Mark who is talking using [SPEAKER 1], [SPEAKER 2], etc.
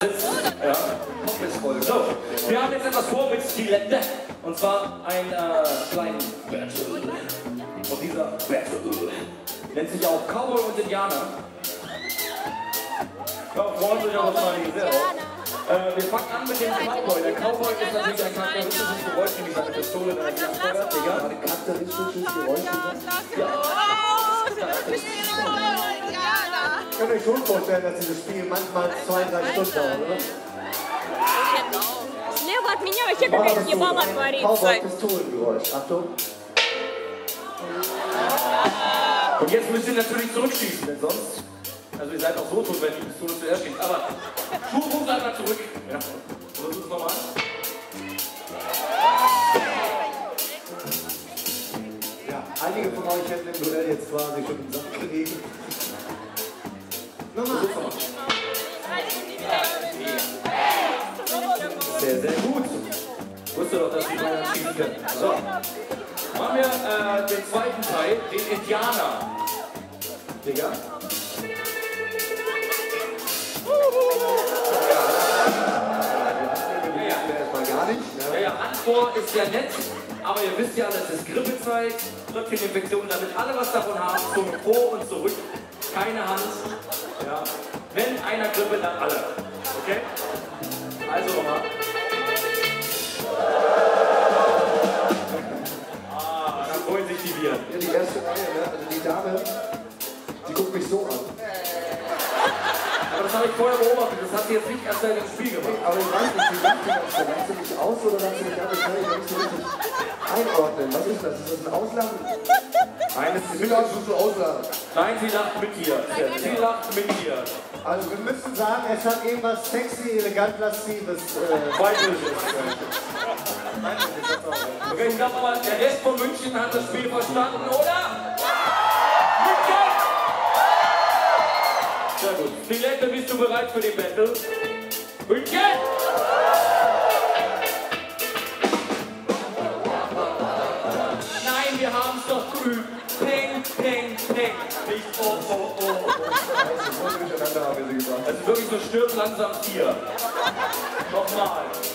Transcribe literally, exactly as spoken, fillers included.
[SPEAKER 1] Ja, voll. So, wir haben jetzt etwas vor mit Stilette. Und zwar einen äh, kleinen Battle. Und dieser Battle nennt sich auch Cowboy und Indianer. Ja, freuen sich auch mal die sehr. Äh, wir fangen an mit dem Cowboy. Der Cowboy ist natürlich ein charakteristisches Geräusch, nämlich seine Pistole, der ist abfeuert, Digga. Ein charakteristisches Geräusch. Ja.
[SPEAKER 2] Ich kann euch schon vorstellen, dass dieses Spiel manchmal zwei, drei Stunden dauert, oder?
[SPEAKER 3] Слева от меня вообще какая-то ебала творится.
[SPEAKER 2] Cowboy-Pistolengeräusch. Achtung.
[SPEAKER 1] Und jetzt müsst ihr natürlich zurückschießen, denn sonst... Also ihr seid auch so tot, wenn die Pistole zuerst schießt. Aber Schuhfuß einmal zurück. Ja. Versuch es nochmal.
[SPEAKER 2] Ja, einige von euch hätten im Duell jetzt quasi schon den Sack gelegen. Nochmal.
[SPEAKER 1] Sehr, sehr gut. Ich wusste doch, dass die Bayern schießen können. So. Machen wir äh, den zweiten Teil, den Indianer. Digga. Ja, ja, Antwort ist ja nett, aber ihr wisst ja, das ist Grippezeit, Tröpfcheninfektion, damit alle was davon haben, zum Vor und zurück, keine Hand. Ja. Wenn einer Grippe, dann alle. Okay? Also nochmal. Ah, dann freuen sich die Viren.
[SPEAKER 2] Ja, die erste Reihe, ne? Also die Dame, die guckt mich so an.
[SPEAKER 1] Aber das habe ich vorher beobachtet, das hat sie jetzt nicht erst in dem Spiel gemacht.
[SPEAKER 2] Aber ich weiß nicht, wie lacht die das denn? Lachst du mich aus oder lachst du mich an? Das kann ich nicht so richtig einordnen. Was ist das? Ist das ein Auslachen?
[SPEAKER 1] Nein, das
[SPEAKER 2] Ich will auch schon so auslachen.
[SPEAKER 1] Nein, sie lacht mit dir. Sie lacht mit dir.
[SPEAKER 2] Also wir müssen sagen, es hat irgendwas sexy, elegant, laszives. Äh,
[SPEAKER 1] Weiblich ist. Okay, ich sag mal, der Rest von München hat das Spiel verstanden, oder? Sehr gut. Stilette, bist du bereit für den Battle? München! Nein, wir haben es doch geübt. Peng, peng, peng. Nicht oh, oh, oh.
[SPEAKER 2] so durcheinander haben wir sie gesagt.
[SPEAKER 1] Also wirklich so stirb langsam hier. Nochmal.